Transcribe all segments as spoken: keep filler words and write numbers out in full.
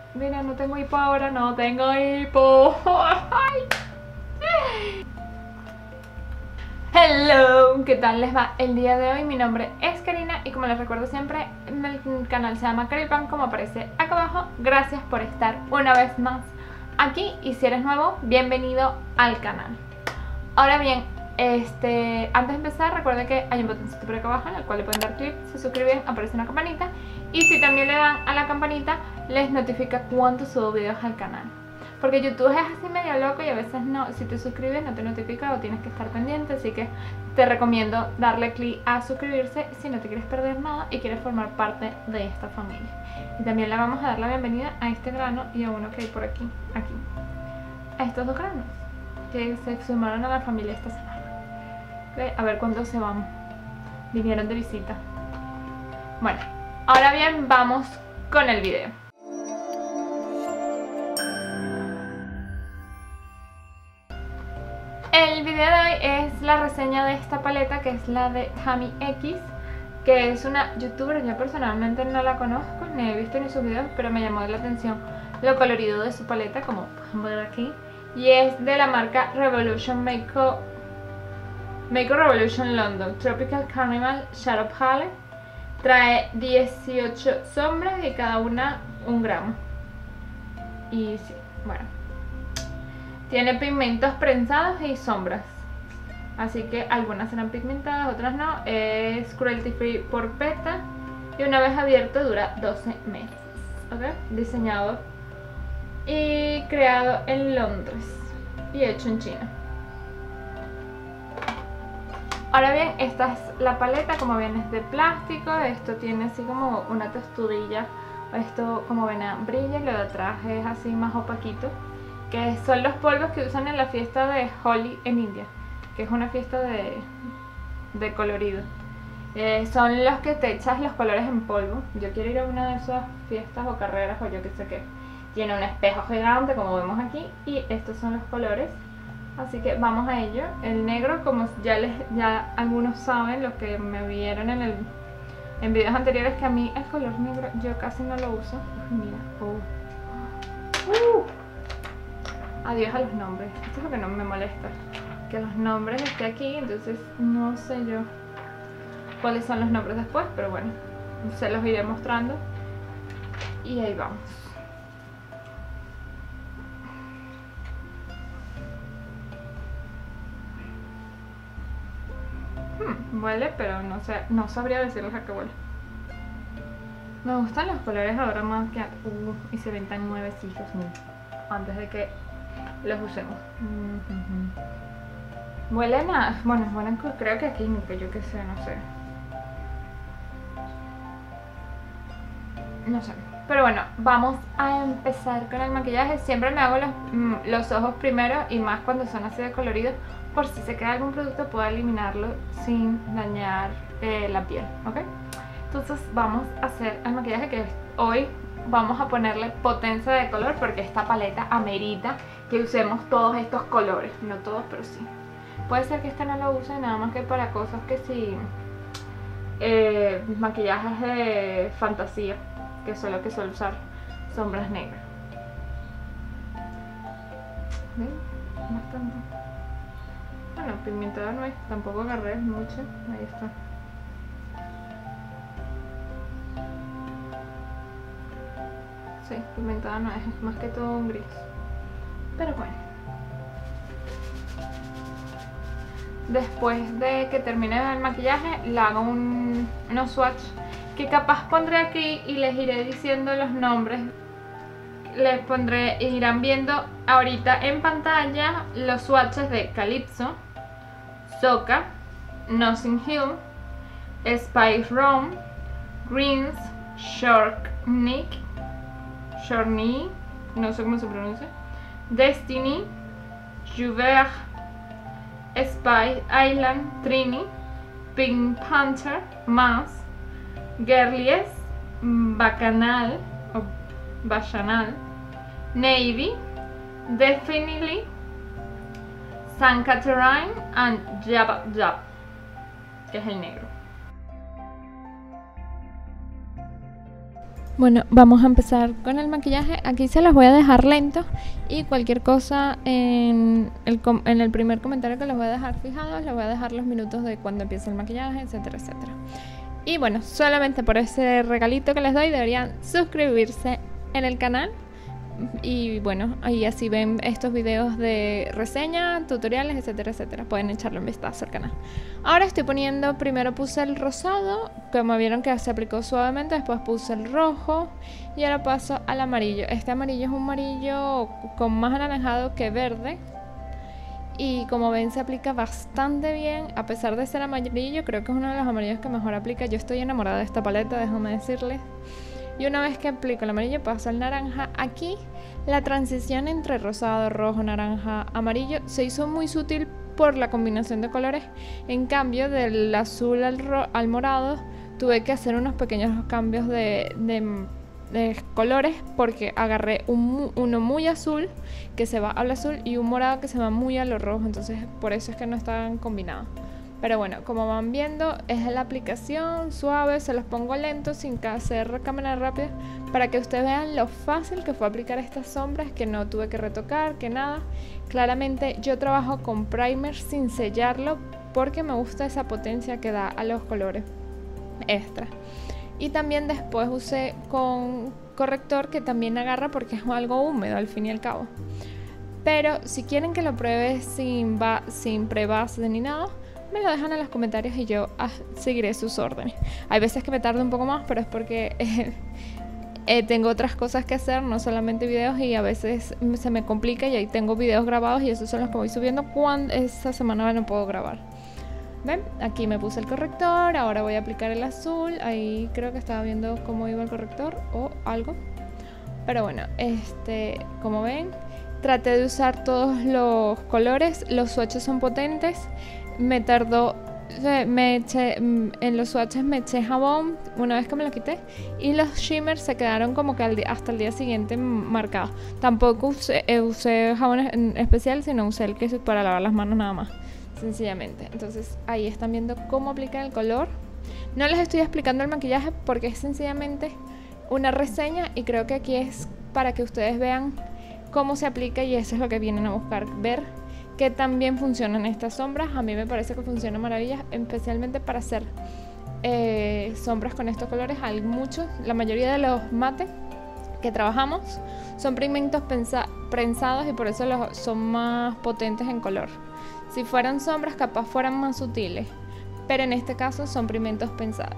Mira, no tengo hipo ahora, no tengo hipo. Hello, ¿qué tal les va el día de hoy? Mi nombre es Karina y como les recuerdo siempre, el canal se llama Caripan, como aparece acá abajo. Gracias por estar una vez más aquí y si eres nuevo, bienvenido al canal. Ahora bien, este, antes de empezar, recuerden que hay un botoncito por acá abajo en el cual le pueden dar clic, se suscriben, aparece una campanita y si también le dan a la campanita, les notifica cuando subo videos al canal. Porque YouTube es así medio loco y a veces no, si te suscribes no te notifica o tienes que estar pendiente, así que te recomiendo darle clic a suscribirse si no te quieres perder nada y quieres formar parte de esta familia. Y también le vamos a dar la bienvenida a este grano y a uno que hay por aquí, aquí, a estos dos granos que se sumaron a la familia esta semana. Okay, a ver cuándo se van, vinieron de visita. Bueno, ahora bien vamos con el video. El video de hoy es la reseña de esta paleta que es la de Tami X, que es una youtuber. Yo personalmente no la conozco, ni he visto ni sus videos, pero me llamó la atención lo colorido de su paleta, como pueden ver aquí. Y es de la marca Revolution Makeup Makeup Revolution London Tropical Carnival Shadow Palette. Trae dieciocho sombras y cada una un gramo. Y sí, bueno, tiene pigmentos prensados y sombras, así que algunas serán pigmentadas, otras no. Es cruelty free por Peta y una vez abierto dura doce meses. ¿Okay? Diseñado y creado en Londres y hecho en China. Ahora bien, esta es la paleta, como ven es de plástico. Esto tiene así como una texturilla, esto como ven brilla y lo de atrás es así más opaquito, que son los polvos que usan en la fiesta de Holi en India, que es una fiesta de, de colorido. Eh, son los que te echas los colores en polvo. Yo quiero ir a una de esas fiestas o carreras o yo que sé qué. Tiene un espejo gigante como vemos aquí y estos son los colores. Así que vamos a ello. El negro, como ya les ya algunos saben, los que me vieron en el en videos anteriores, que a mí el color negro yo casi no lo uso. Uf, mira, oh. uh. Adiós a los nombres. Esto es lo que no me molesta, que los nombres estén aquí, entonces no sé yo cuáles son los nombres después, pero bueno, se los iré mostrando. Y ahí vamos. Hmm, huele, pero no sé, no sabría decirles a qué huele. Me gustan los colores ahora más que uh, y se ven tan nuevecitos antes de que los usemos. Mm-hmm. Huelen a... bueno, huelen creo que a química, yo que sé, no sé. No sé. Pero bueno, vamos a empezar con el maquillaje. Siempre me hago los, mm, los ojos primero y más cuando son así de coloridos, por si se queda algún producto puedo eliminarlo sin dañar eh, la piel, ¿ok? Entonces vamos a hacer el maquillaje, que hoy vamos a ponerle potencia de color porque esta paleta amerita que usemos todos estos colores. No todos, pero sí. Puede ser que este no lo use nada más que para cosas que sí, eh, maquillajes de fantasía, que solo que suelo usar sombras negras. ¿Ven? Bastante. Bueno, pigmentado no es, tampoco agarré mucho. Ahí está. Sí, pigmentada no es, es más que todo un gris. Pero bueno. Después de que termine el maquillaje, le hago un, unos swatch que capaz pondré aquí y les iré diciendo los nombres. Les pondré, irán viendo ahorita en pantalla los swatches de Calypso, Soca, Notting Hill, Spice Rum, Greens, Shortnick, Shortney, no sé cómo se pronuncia, Destiny, Jouvert, Spice Island, Trini, Pink Panther, Mars, Girlies, Bacchanal o Bacchanal, Navy, Definitely, Saint Catherine and Jab Jab, que es el negro. Bueno, vamos a empezar con el maquillaje. Aquí se los voy a dejar lento y cualquier cosa en el, en el primer comentario que les voy a dejar fijados, les voy a dejar los minutos de cuando empieza el maquillaje, etcétera, etcétera. Y bueno, solamente por ese regalito que les doy deberían suscribirse en el canal. Y bueno, ahí así ven estos videos de reseña, tutoriales, etcétera, etcétera. Pueden echarle un vistazo al canal. Ahora estoy poniendo, primero puse el rosado, como vieron que se aplicó suavemente. Después puse el rojo y ahora paso al amarillo. Este amarillo es un amarillo con más anaranjado que verde. Y como ven se aplica bastante bien, a pesar de ser amarillo. Creo que es uno de los amarillos que mejor aplica. Yo estoy enamorada de esta paleta, déjame decirles. Y una vez que aplico el amarillo paso al naranja. Aquí la transición entre rosado, rojo, naranja, amarillo se hizo muy sutil por la combinación de colores. En cambio del azul al, al morado tuve que hacer unos pequeños cambios de, de, de colores, porque agarré un, uno muy azul que se va al azul y un morado que se va muy a lo rojo. Entonces por eso es que no estaban combinados. Pero bueno, como van viendo, es la aplicación suave, se los pongo lento sin hacer cámara rápida para que ustedes vean lo fácil que fue aplicar estas sombras, que no tuve que retocar, que nada. Claramente yo trabajo con primer sin sellarlo porque me gusta esa potencia que da a los colores extra. Y también después usé con corrector que también agarra porque es algo húmedo al fin y al cabo. Pero si quieren que lo pruebe sin, sin pre-base ni nada, me lo dejan en los comentarios y yo ah, seguiré sus órdenes. Hay veces que me tardo un poco más, pero es porque eh, eh, tengo otras cosas que hacer, no solamente videos, y a veces se me complica y ahí tengo videos grabados y esos son los que voy subiendo cuando esta semana no puedo grabar. ¿Ven? Aquí me puse el corrector, ahora voy a aplicar el azul. Ahí creo que estaba viendo cómo iba el corrector o algo. Pero bueno, este, como ven, traté de usar todos los colores. Los swatches son potentes. Me tardó, me eché, en los swatches me eché jabón una vez que me lo quité, y los shimmers se quedaron como que al día, hasta el día siguiente marcados. Tampoco usé, eh, usé jabón en especial, sino usé el que es para lavar las manos nada más, sencillamente. Entonces ahí están viendo cómo aplicar el color. No les estoy explicando el maquillaje porque es sencillamente una reseña, y creo que aquí es para que ustedes vean cómo se aplica, y eso es lo que vienen a buscar, ver que también funcionan estas sombras. A mí me parece que funciona maravilla, especialmente para hacer eh, sombras con estos colores. Hay muchos, la mayoría de los mates que trabajamos son pigmentos prensados y por eso los, son más potentes en color. Si fueran sombras capaz fueran más sutiles, pero en este caso son pigmentos prensados.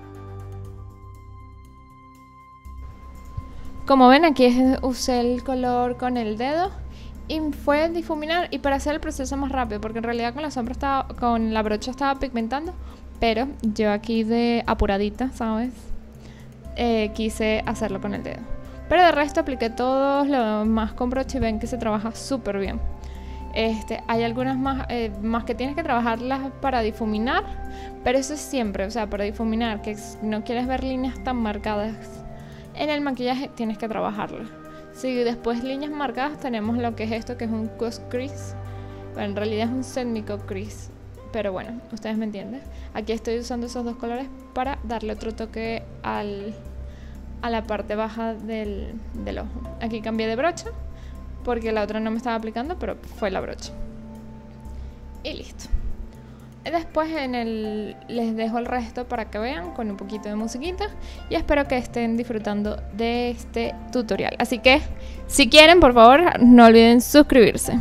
Como ven, aquí es, usé el color con el dedo y fue difuminar, y para hacer el proceso más rápido, porque en realidad con la sombra estaba, con la brocha estaba pigmentando, pero yo aquí de apuradita, ¿sabes? Eh, quise hacerlo con el dedo. Pero de resto apliqué todos los más con brocha y ven que se trabaja súper bien. Este, hay algunas más, eh, más que tienes que trabajarlas para difuminar, pero eso es siempre, o sea, para difuminar, que no quieres ver líneas tan marcadas en el maquillaje, tienes que trabajarlas. Si después líneas marcadas, tenemos lo que es esto, que es un cut crease. Bueno, en realidad es un semi-cut crease, pero bueno, ustedes me entienden. Aquí estoy usando esos dos colores para darle otro toque al, a la parte baja del, del ojo. Aquí cambié de brocha porque la otra no me estaba aplicando, pero fue la brocha. Y listo. Después en el, les dejo el resto para que vean con un poquito de musiquita, y espero que estén disfrutando de este tutorial. Así que si quieren, por favor, no olviden suscribirse.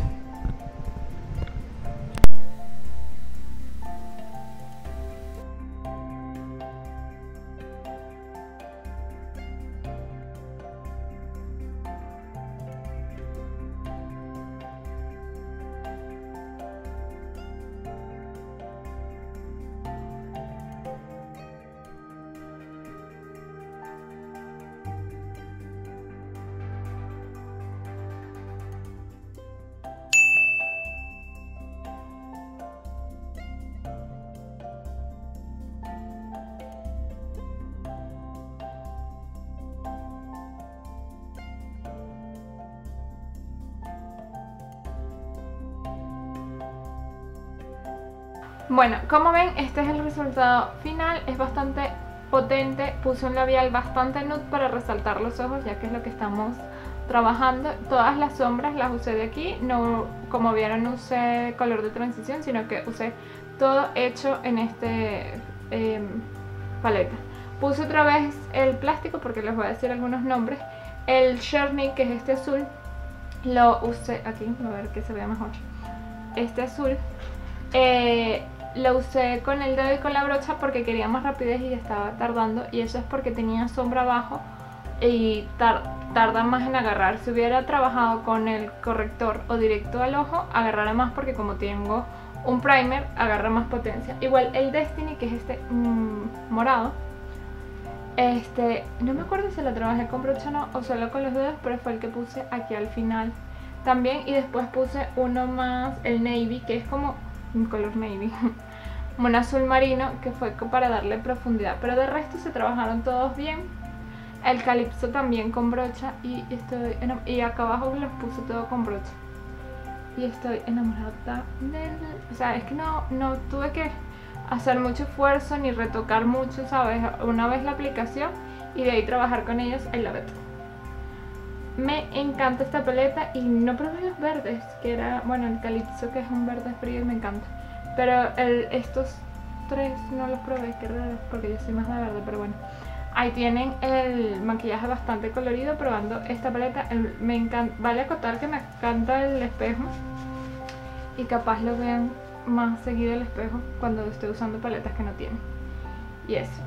Bueno, como ven, este es el resultado final. Es bastante potente. Puse un labial bastante nude para resaltar los ojos, ya que es lo que estamos trabajando. Todas las sombras las usé de aquí, no, como vieron, no usé color de transición, sino que usé todo hecho en este eh, paleta. Puse otra vez el plástico porque les voy a decir algunos nombres. El Journey, que es este azul, lo usé aquí, a ver que se vea mejor. Este azul eh, lo usé con el dedo y con la brocha porque quería más rapidez y estaba tardando, y eso es porque tenía sombra abajo y tar tarda más en agarrar. Si hubiera trabajado con el corrector o directo al ojo, agarrará más porque como tengo un primer, agarra más potencia. Igual el Destiny, que es este mmm, morado, este, no me acuerdo si lo trabajé con brocha o no, o solo con los dedos, pero fue el que puse aquí al final también. Y después puse uno más, el Navy, que es como un color navy, un azul marino, que fue para darle profundidad. Pero de resto se trabajaron todos bien. El Calypso también con brocha, y estoy y acá abajo los puse todo con brocha. Y estoy enamorada de él. O sea, es que no, no tuve que hacer mucho esfuerzo ni retocar mucho, ¿sabes? Una vez la aplicación y de ahí trabajar con ellos. I love it. Me encanta esta paleta y no probé los verdes, que era, bueno, el Calypso, que es un verde frío y me encanta. Pero el, estos tres no los probé, qué raro, porque yo soy más de verde, pero bueno. Ahí tienen el maquillaje bastante colorido probando esta paleta. El, me encanta, vale acotar que me encanta el espejo y capaz lo vean más seguido el espejo cuando estoy usando paletas que no tienen. Y eso.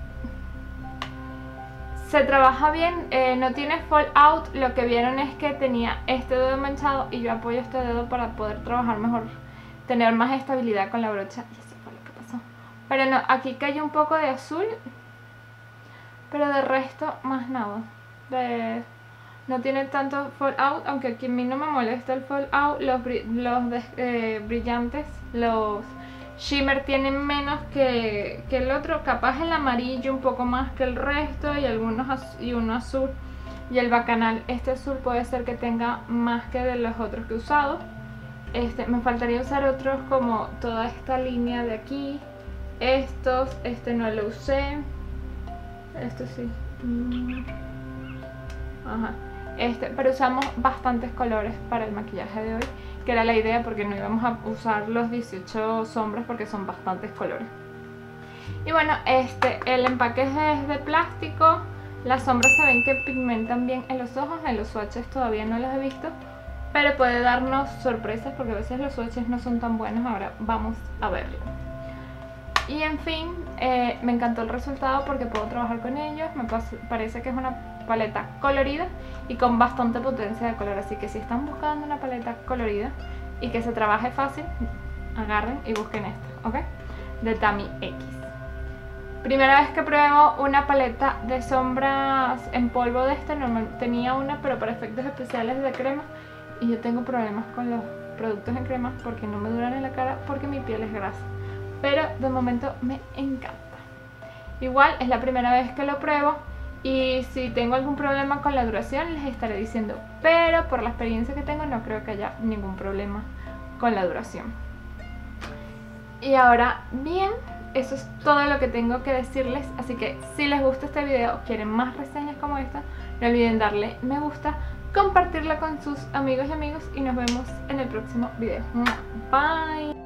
Se trabaja bien, eh, no tiene fallout. Lo que vieron es que tenía este dedo manchado y yo apoyo este dedo para poder trabajar mejor, tener más estabilidad con la brocha. Y eso fue lo que pasó. Pero no, aquí cayó un poco de azul, pero de resto más nada. De, no tiene tanto fallout, aunque aquí a mí no me molesta el fallout. Los, los de, eh, brillantes, los shimmer tienen menos que, que el otro. Capaz el amarillo un poco más que el resto, y algunos y uno azul. Y el bacanal, este azul puede ser que tenga más que de los otros que he usado. Este, me faltaría usar otros como toda esta línea de aquí. Estos, este no lo usé. Esto sí. Ajá. Este, pero usamos bastantes colores para el maquillaje de hoy, que era la idea, porque no íbamos a usar los dieciocho sombras porque son bastantes colores. Y bueno, este, el empaque es de plástico. Las sombras se ven que pigmentan bien en los ojos. En los swatches todavía no los he visto, pero puede darnos sorpresas porque a veces los swatches no son tan buenos. Ahora vamos a verlo. Y en fin, eh, me encantó el resultado porque puedo trabajar con ellos. Me parece que es una paleta colorida y con bastante potencia de color. Así que si están buscando una paleta colorida y que se trabaje fácil, agarren y busquen esta, ¿ok? De Tami X. Primera vez que pruebo una paleta de sombras en polvo de este. Normal, tenía una, pero para efectos especiales de crema. Y yo tengo problemas con los productos en crema porque no me duran en la cara, porque mi piel es grasa. Pero de momento me encanta. Igual es la primera vez que lo pruebo, y si tengo algún problema con la duración les estaré diciendo, pero por la experiencia que tengo no creo que haya ningún problema con la duración. Y ahora bien, eso es todo lo que tengo que decirles. Así que si les gusta este video, quieren más reseñas como esta, no olviden darle me gusta, compartirla con sus amigos y amigos, y nos vemos en el próximo video. Bye.